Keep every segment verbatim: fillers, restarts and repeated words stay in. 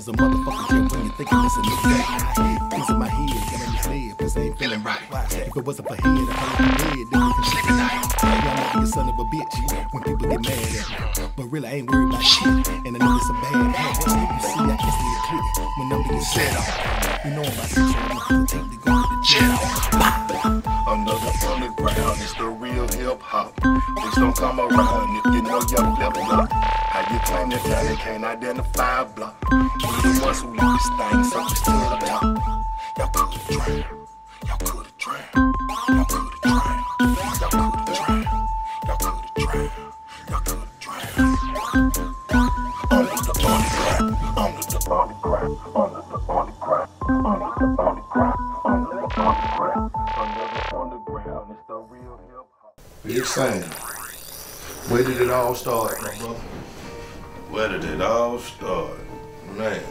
was a motherfucking kid when you're thinking it's a new day. Things in my head, get on your sled, cause I ain't feeling right. If it wasn't for head, I'd probably be dead, then we can shit tonight. Y'all might be a son of a bitch when people get mad at me. But really, I ain't worried about shit, and I know it's a bad habit. You see, I instantly click when I'm being set off. You know I'm about to show you take the go to the jet off. Another underground, it's the real hip hop. Please don't come around if you know your flip flop. How you claim that talent can't identify a block? We the ones who leave this thing so it's to the top. Y'all could've drowned, y'all could've drowned, y'all could've drowned, y'all could've drowned, y'all could've drowned, y'all could've drowned. Only the underground, only the underground, only the underground, only the underground, only the underground, another underground, it's the real hip hop. Big Sam, where did it all start, my brother? Where did it all start? Man,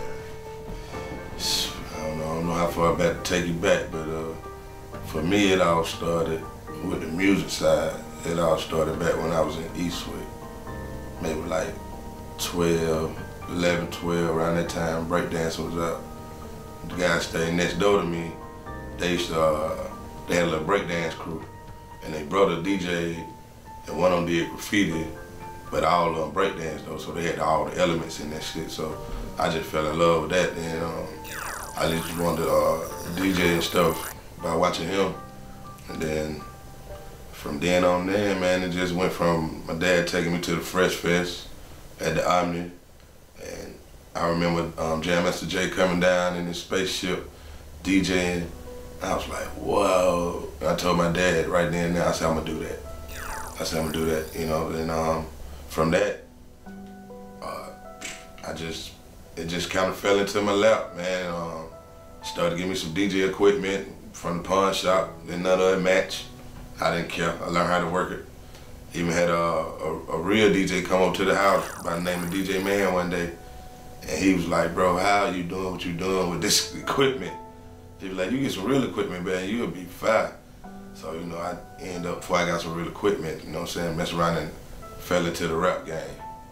I don't know, I don't know how far back to take you back, but uh, for me it all started with the music side. It all started back when I was in Eastwood, maybe like twelve, eleven, twelve, around that time, breakdancing was up. The guys staying next door to me, they used to, uh, they had a little breakdance crew, and they brother D J, and one of them did graffiti, but all of them breakdance though, so they had all the elements in that shit. So I just fell in love with that, and um, I just wanted to uh, D J and stuff by watching him. And then from then on there, man, it just went from my dad taking me to the Fresh Fest at the Omni, and I remember um, Jam Master Jay coming down in his spaceship, DJing. I was like, whoa. And I told my dad right then and there, I said, I'm gonna do that. I said, I'm gonna do that, you know, and um, from that, uh, I just, it just kind of fell into my lap, man. Um, started giving me some D J equipment from the pawn shop, then none of it matched. I didn't care, I learned how to work it. Even had a, a, a real D J come over to the house by the name of D J Man one day, and he was like, bro, how are you doing what you doing with this equipment? He was like, you get some real equipment, man, you'll be fine. So, you know, I ended up, before I got some real equipment, you know what I'm saying, messed around and fell into the rap game.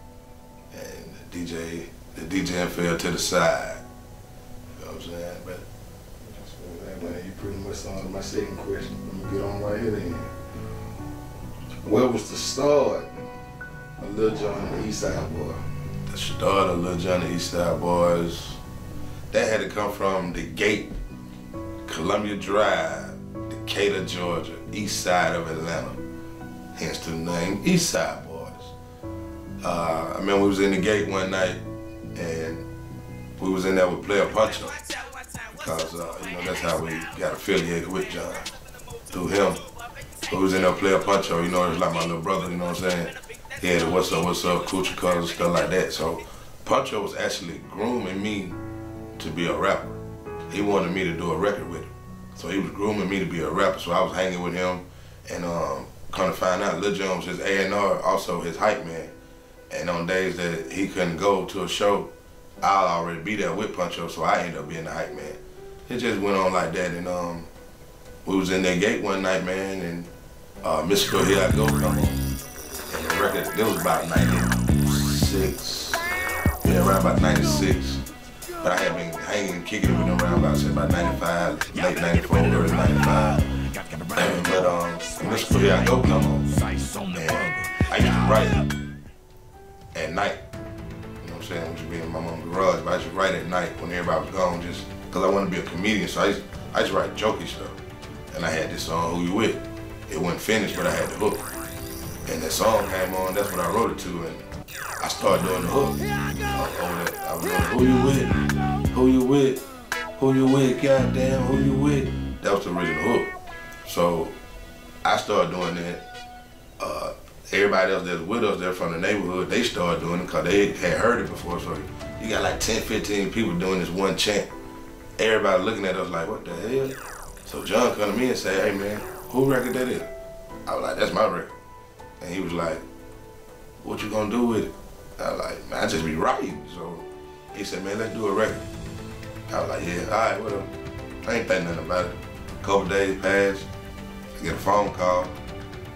And the D J, the DJing fell to the side. You know what I'm saying? But Man, you pretty much answered my second question. Let me get on right here then. Where was the start of Lil Jon and the East Side Boy? The start of Lil Jon and the East Side Boys, that had to come from the Gate, Columbia Drive, Decatur, Georgia, east side of Atlanta. Hence the name East Side Boys. Uh, I remember we was in the Gate one night, and we was in there with Player Puncho, because uh, you know, that's how we got affiliated with John, through him. We was in there with Player Puncho, you know, it was like my little brother, you know what I'm saying? He had a what's up, what's up, Coochie Colors, stuff like that. So Puncho was actually grooming me to be a rapper. He wanted me to do a record with him. So he was grooming me to be a rapper, so I was hanging with him, and um, kind of find out Lil Jon was his A and R, also his hype man. And on days that he couldn't go to a show, I'll already be there with Puncho, so I ended up being the hype man. It just went on like that, and um, we was in that Gate one night, man, and uh, Mister Here I Go come on. And the record, it was about ninety-six, yeah, around about ninety-six. But I had been hanging, kicking with them around about, say, about ninety-five, late ninety-four, early ninety-five. But um, Mister Here I Go come on, and I used to write at night. You know what I'm saying? Which would be in my mom's garage, but I used to write at night when everybody was gone, just because I wanted to be a comedian. So I used, I used to write jokey stuff. And I had this song, Who You With? It wasn't finished, but I had the hook. And that song came on, that's what I wrote it to, and I started doing the hook. Uh, over I was doing, who you with? Who you with? Who you with? Goddamn, who you with? That was the original hook. So I started doing that. Uh, everybody else that was with us there from the neighborhood, they started doing it because they had heard it before. So you got like ten, fifteen people doing this one chant. Everybody looking at us like, what the hell? So John come to me and say, hey man, who record that is? I was like, that's my record. And he was like, what you gonna do with it? I was like, man, I just be writing. So he said, man, let's do a record. I was like, yeah, all right, whatever. I ain't think nothing about it. A couple days passed, I get a phone call,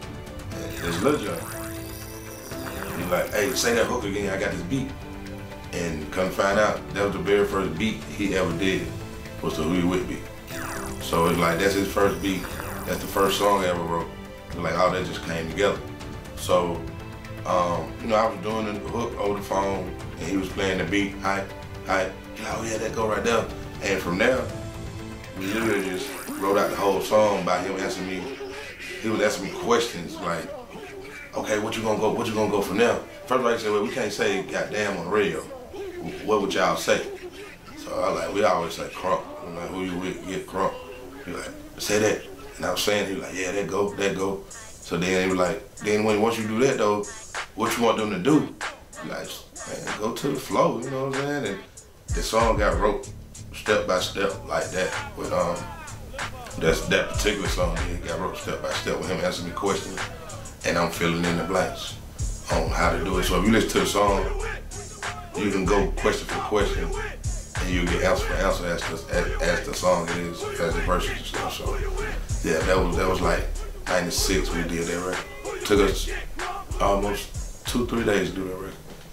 and it's Lil Jon. He's like, hey, say that hook again, I got this beat. And come find out, that was the very first beat he ever did, was the Who You With beat. So it's like, that's his first beat. That's the first song I ever wrote. It's like, all that just came together. So, um, you know, I was doing the hook over the phone, and he was playing the beat, hi, hi. He's like, oh yeah, that go right there. And from there, we literally just wrote out the whole song by him answering me. He was asking me questions like, okay, what you gonna go, what you gonna go from there? First of all, he said, well, we can't say goddamn on the radio. What would y'all say? So I was like, we always say crunk. I'm like, who you with, get crunk. He was like, say that. And I was saying, he was like, yeah, that go, that go. So then he was like, then when once you do that though, what you want them to do? He like, man, go to the flow, you know what I'm saying? And the song got wrote step by step like that. With um, that's that particular song, it got wrote step by step with him answering me questions, and I'm filling in the blanks on how to do it. So if you listen to the song, you can go question for question, and you get answer for answer as the, as, as the song it is, as the verses and stuff. So yeah, that was that was like ninety-six we did that record. Took us almost two, three days to do that record.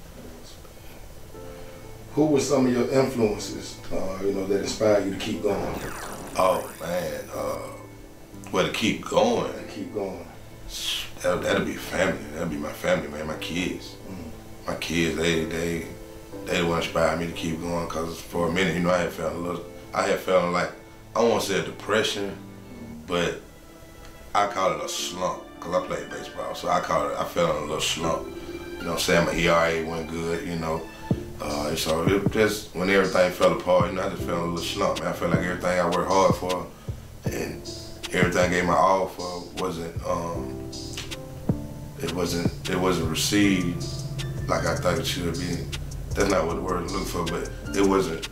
Who were some of your influences, uh, you know, that inspired you to keep going? Oh man, uh, well to keep going. To keep going. That, that'll be family. That'll be my family, man. My kids. Mm-hmm. My kids, they they they what inspired me to keep going. Cause for a minute, you know, I had felt a little. I had felt like, I don't want to say a depression, but I call it a slump. Cause I played baseball, so I call it. I felt in a little slump. You know, saying my E R A wasn't good. You know. Uh, so it just, when everything fell apart, you know, I just felt a little slump, man. I felt like everything I worked hard for and everything I gave my all for wasn't, um, it wasn't, it wasn't received like I thought it should be. That's not what the word I'm looking for, but it wasn't,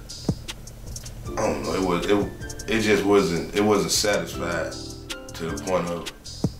I don't know, it was, it, it just wasn't, it wasn't satisfied to the point of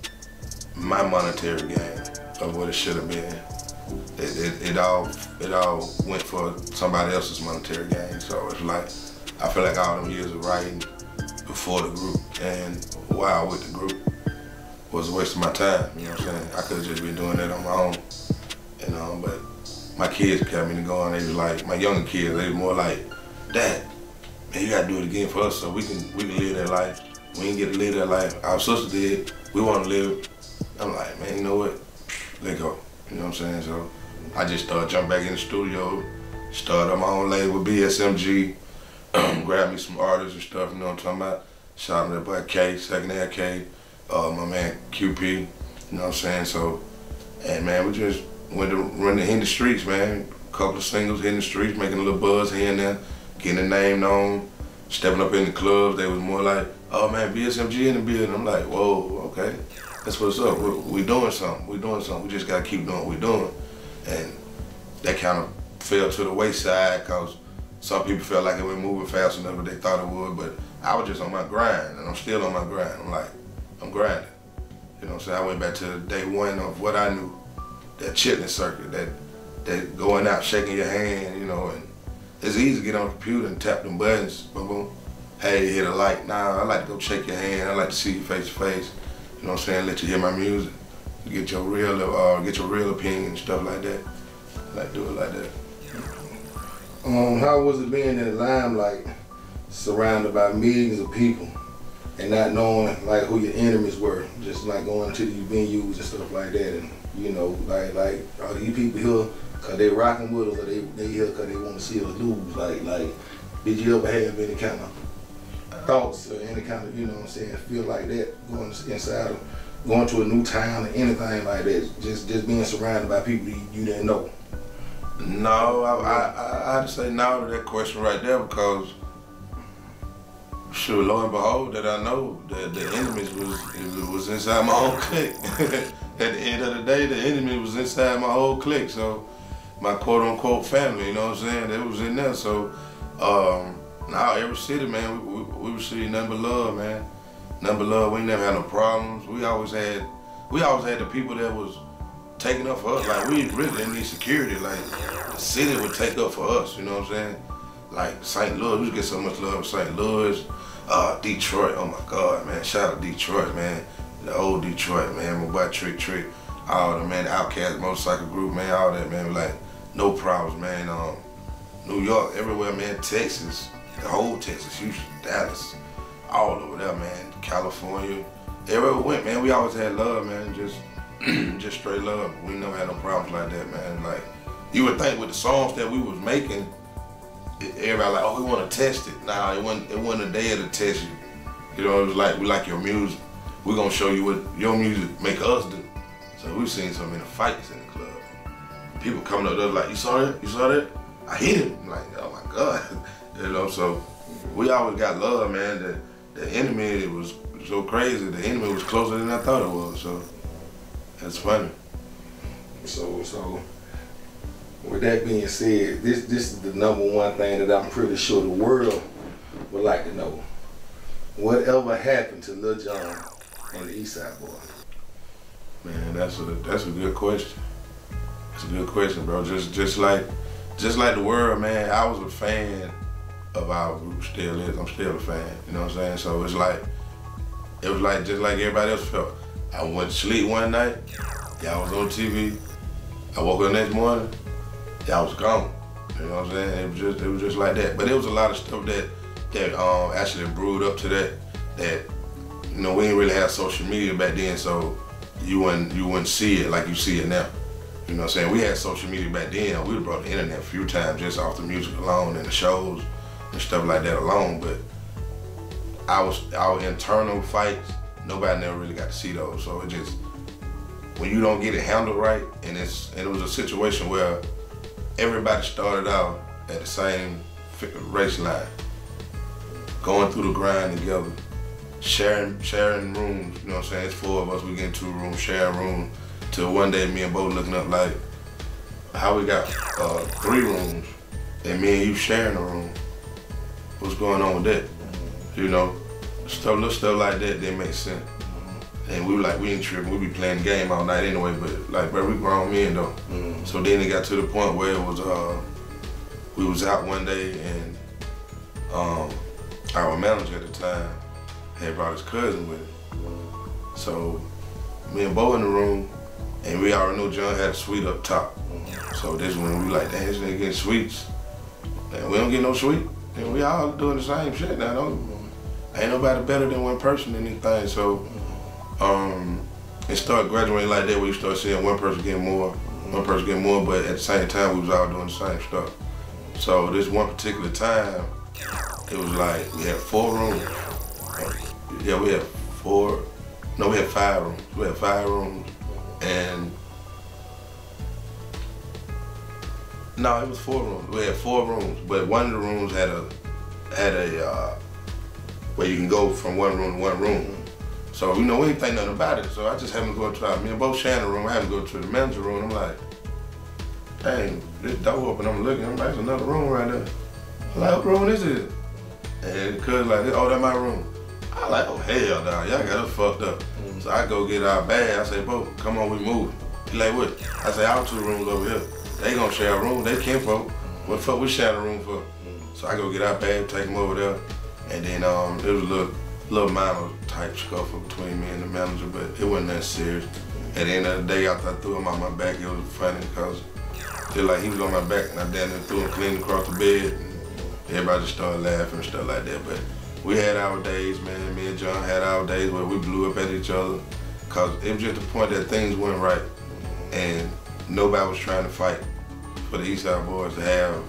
my monetary gain of what it should have been. It, it, it all it all went for somebody else's monetary gain. So it's like, I feel like all them years of writing before the group and while with the group was a waste of my time, you know what I'm saying? I could have just been doing that on my own, you know, but my kids kept me going. They was like, my younger kids, they were more like, Dad, man, you gotta do it again for us so we can we can live that life. We didn't get to live that life. Our sister did, we want to live. I'm like, man, you know what? Let go. You know what I'm saying? So I just started jumping back in the studio, started on my own label, B S M G, grabbed me some artists and stuff, you know what I'm talking about? Shout out to that boy K, Second Air K, uh, my man Q P, you know what I'm saying? So, and man, we just went to run the, in the streets, man. A couple of singles hitting the streets, making a little buzz here and there, getting a name known, stepping up in the clubs. They was more like, oh man, B S M G in the building. I'm like, whoa, okay. That's what's up. We're, we're doing something. We're doing something. We just gotta keep doing what we're doing. And that kind of fell to the wayside because some people felt like it wasn't moving fast enough what they thought it would, but I was just on my grind, and I'm still on my grind. I'm like, I'm grinding. You know what I'm saying? I went back to day one of what I knew, that chitlin circuit, that, that going out, shaking your hand, you know, and it's easy to get on the computer and tap them buttons, boom, boom. Hey, hit a like. Nah, I like to go shake your hand. I like to see you face to face. You know what I'm saying? Let you hear my music, get your real, uh, get your real opinion and stuff like that. Like do it like that. Um, how was it being in the limelight, surrounded by millions of people, and not knowing like who your enemies were? Just like going to these venues and stuff like that, and you know, like like are these people here cause they rocking with us, or they they here cause they want to see us lose? Like like, did you ever have any kind of thoughts or any kind of, you know what I'm saying, feel like that going inside of, going to a new town or anything like that, just just being surrounded by people you, you didn't know? No, I, I, I had to say no to that question right there because, sure, lo and behold, that I know that the enemies was it was inside my whole clique. At the end of the day, the enemy was inside my whole clique, so my quote-unquote family, you know what I'm saying, it was in there, so um, now every city, man, we, we, we received nothing but love, man. Nothing but love. We never had no problems. We always had, we always had the people that was taking up for us. Like we really didn't need security. Like the city would take up for us. You know what I'm saying? Like Saint Louis, we used to get so much love in Saint Louis, uh, Detroit. Oh my God, man! Shout out to Detroit, man. The old Detroit, man. My boy Trick Trick, all the man, the Outcast Motorcycle Group, man. All that, man. Like no problems, man. Um, New York, everywhere, man, Texas, the whole Texas, Houston, Dallas, all over there, man, California. Everywhere we went, man, we always had love, man, just just straight love. We never had no problems like that, man. Like, you would think with the songs that we was making, everybody like, oh, we want to test it. Nah, it wasn't, it wasn't a day to test you. You know, it was like, we like your music. We're going to show you what your music make us do. So we've seen so many fights in the club. People coming up there like, you saw that? You saw that? I hit him. I'm like, oh my God. You know, so we always got love, man. The, the enemy, it was so crazy. The enemy was closer than I thought it was, so that's funny. So, so with that being said, this this is the number one thing that I'm pretty sure the world would like to know. Whatever happened to Lil Jon and the Eastside Boys? Man, that's a that's a good question. That's a good question, bro. Just just like just like the world, man. I was a fan of our group, still is. I'm still a fan. You know what I'm saying? So it's like it was like just like everybody else felt. I went to sleep one night. Y'all was on T V. I woke up the next morning. Y'all was gone. You know what I'm saying? It was just it was just like that. But it was a lot of stuff that that um actually brewed up to that. That you know we didn't really have social media back then, so you wouldn't you wouldn't see it like you see it now. You know what I'm saying? We had social media back then. We brought the internet a few times just off the music alone and the shows and stuff like that alone. But our our internal fights, nobody never really got to see those. So it just when you don't get it handled right, and it's and it was a situation where everybody started out at the same race line, going through the grind together, sharing sharing rooms. You know what I'm saying? It's four of us. We get in two rooms, sharing rooms. Till one day, me and Bo looking up like, how we got uh, three rooms, and me and you sharing a room. What's going on with that? You know, stuff, little stuff like that didn't make sense. And we were like, we ain't tripping. We be playing the game all night anyway. But like, bro, we grown men though. Mm-hmm. So then it got to the point where it was, uh, we was out one day and um, our manager at the time had brought his cousin with him. So me and Bo in the room. And we already know John had a suite up top. Mm-hmm. So this when we like, damn, this nigga getting sweets. And we don't get no sweet. And we all doing the same shit now, don't we? Mm-hmm. Ain't nobody better than one person in anything. So um, it started graduating like that where you start seeing one person getting more, mm-hmm. one person getting more, but at the same time we was all doing the same stuff. So this one particular time, it was like we had four rooms. Yeah, we had four, no, we had five rooms. We had five rooms. And no, it was four rooms. We had four rooms, but one of the rooms had a had a uh, where you can go from one room to one room. Mm-hmm. So you know we didn't think nothing about it. So I just happened to go to our, me and both sharing the room. I happened to go to the manager room. I'm like, dang, this door open. I'm looking. I'm like, there's another room right there. I'm like, what room is it? And cuz like, oh, that's my room. I like, oh hell, dog, y'all got us fucked up. Mm-hmm. So I go get our bag. I say, bro, come on, we moving. He like, what? I say, our two rooms over here. They gonna share a room. They kinfolk. Mm-hmm. What the fuck we sharing a room for? Mm-hmm. So I go get our bag, take them over there, and then um, it was a little, little minor type scuffle between me and the manager, but it wasn't that serious. Mm-hmm. At the end of the day, after I threw him on my back, it was funny because it like he was on my back, and I down there threw him clean across the bed, and everybody just started laughing and stuff like that. But we had our days, man. Me and John had our days where we blew up at each other because it was just the point that things weren't right and nobody was trying to fight for the Eastside Boys to have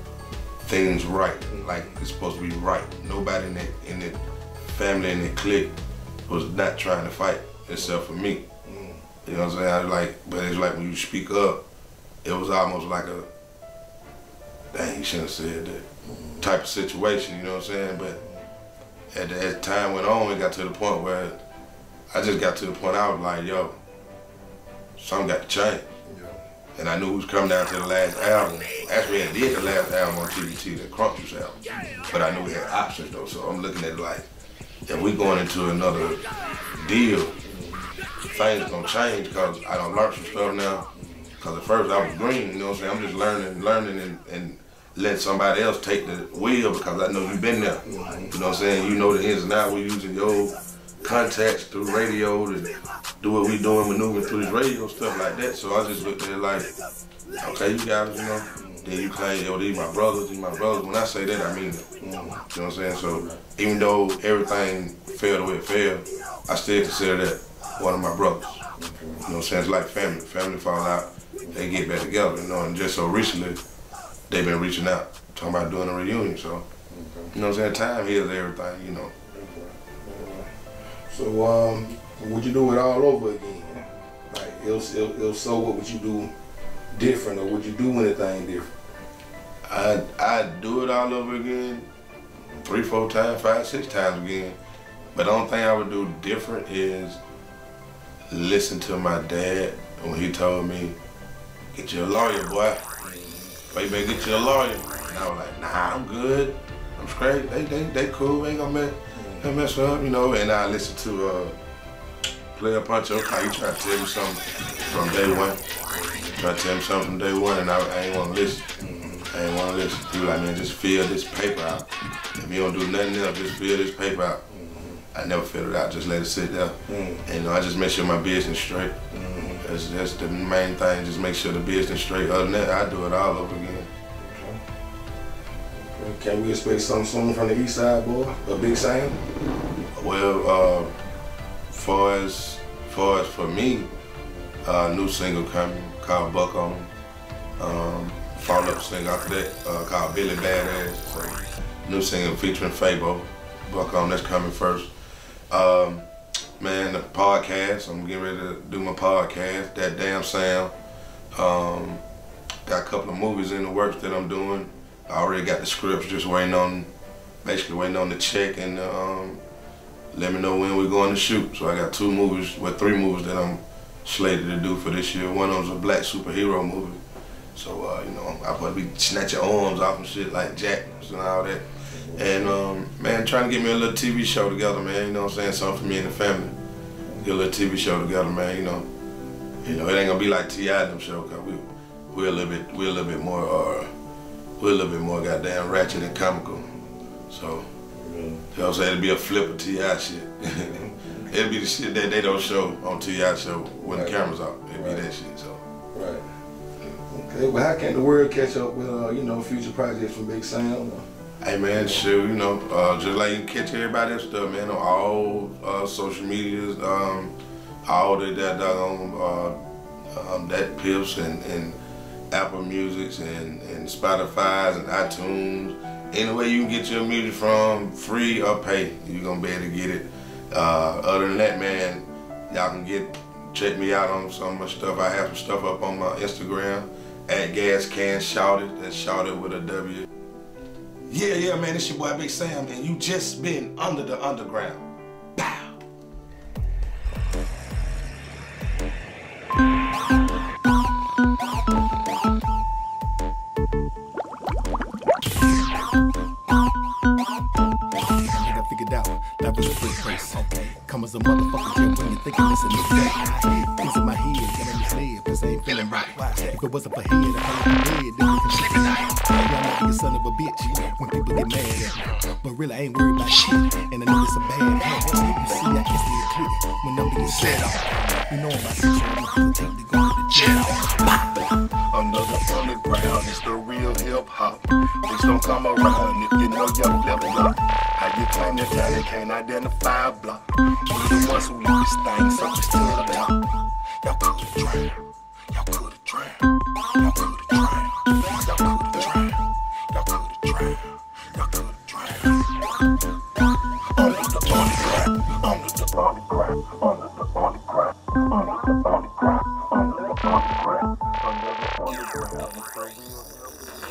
things right, like it's supposed to be right. Nobody in the, in the family, in the clique was not trying to fight except for me. You know what I'm saying? I was like, but it's like when you speak up, it was almost like a, dang, you shouldn't have said that type of situation, you know what I'm saying? But At the, as time went on, it got to the point where I just got to the point I was like, yo, something got to change. Yeah. And I knew it was coming down to the last album. Actually, I did the last album on T V T, the Crunk Juice album. But I knew we had options though, so I'm looking at it like, if we going into another deal, things gonna change because I done learned some stuff now. Because at first I was green, you know what I'm saying? I'm just learning, learning and, and let somebody else take the wheel because I know you've been there. You know what I'm saying? You know the ins and outs. We're using your contacts through radio to do what we doing, maneuvering through this radio, stuff like that. So I just looked at it like, okay, you guys, you know, then you claim, yo, these my brothers, these my brothers. When I say that, I mean it. You know what I'm saying? So even though everything fell the way it fell, I still consider that one of my brothers. You know what I'm saying? It's like family. Family fall out, they get back together, you know, and just so recently, they've been reaching out, talking about doing a reunion, so, you know what I'm saying? Time heals everything, you know. So, um, would you do it all over again? Like, if, if, if so, what would you do different, or would you do anything different? I I do it all over again, three, four times, five, six times again. But the only thing I would do different is listen to my dad when he told me, "Get you a lawyer, boy. But you better get you a lawyer." And I was like, "Nah, I'm good. I'm straight. They they they cool. They ain't gonna mess, they mess up, you know." And I listened to uh, Player Puncho. How he tried to tell me something from day one. Try to tell me something from day one, and I, I ain't want to listen. I ain't want to listen. He was like, "Man, just fill this paper out. If you don't do nothing else, just fill this paper out." I never filled it out, just let it sit there. Mm. And you know, I just make sure my business straight. Mm. That's, that's the main thing, just make sure the business straight. Other than that, I do it all over again. Okay. Okay. Can we expect something soon from the East Side Boy, or Big Sam? Well, uh, far as, far as for me, a uh, new single coming called Buck On 'Em. Um, follow-up single after that uh, called Billy Badass. So, new single featuring Fabo. Buck On 'Em, that's coming first. Um, man, the podcast, I'm getting ready to do my podcast, That Damn Sound. Um, got a couple of movies in the works that I'm doing. I already got the scripts, just waiting on, basically waiting on the check and um, let me know when we're going to shoot. So I got two movies, well, three movies that I'm slated to do for this year. One of them's a black superhero movie. So, uh, you know, I probably be snatching arms off and shit like Jack and all that. And, um, man, trying to get me a little T V show together, man, you know what I'm saying? Something for me and the family. Get a little T V show together, man, you know. You know, it ain't gonna be like T I them show, cause we, we're a little bit, we're a little bit more, uh, we're a little bit more goddamn ratchet and comical. So, you know what I'm saying? It'll be a flip of T I shit. It'll be the shit that they don't show on T I show when right. the camera's off. It'll right. be that shit, so. Right. Okay, well, how can the world catch up with, uh, you know, future projects from Big Sam? Hey man, shoot, you know, uh, just like you can catch everybody else stuff, man, on all uh, social medias, um, all the that doggone uh, um, that Pips and, and Apple Musics and, and Spotify's and iTunes. Any way you can get your music from, free or pay, you're gonna be able to get it. Uh, other than that, man, y'all can get check me out on some of my stuff. I have some stuff up on my Instagram at Gas Can Shouted. That's Shouted with a W. Yeah, yeah, man, it's your boy Big Sam, and you just been under the underground. Pow! I figured out that was a good place. Okay. Come as a motherfucker here when you're thinking it's a new day. Things in my head getting misled, cause I ain't feeling right. If it wasn't for head, I'd probably be dead, then we can sleep at night. Y'all might be a son of a bitch when people get mad at me. But really, I ain't worried about shit, and I know it's a bad habit. You see, I instantly click when I'm being set off. You know I'm about six people take to go to the jail. Another underground, it's the real hip hop. Please don't come around if you know your flip flop. How you claim that town and can't identify a block? We the ones who leave this thing so it's to the top. Y'all could've drowned. Y'all could've drowned. Y'all could've drowned. Y'all could've drowned. Y'all could've drowned. Y'all could've drowned. Under the underground. Under the underground. Under the underground. Under the underground. Under the underground. Under the underground.